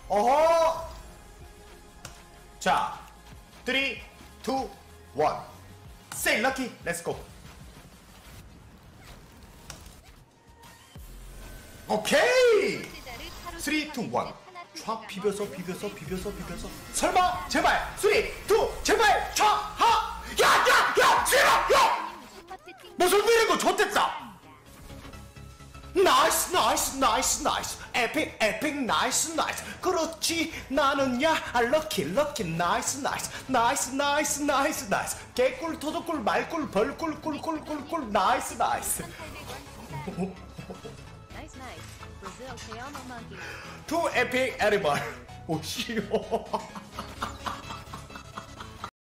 어허. 자, 3, 2, 1. Say lucky. Let's go. 오케이. 3, 2, 1. 촥 비벼서. 설마 제발 3, 2 제발 촥 하. 야 제발 야. 무슨 일이고 좋댔다. 나이스 에픽 나이스 그렇지 나는야 럭키 나이스 개꿀 토도꿀 말꿀 벌꿀 꿀꿀 나이스 투 에픽 에리벌 오시오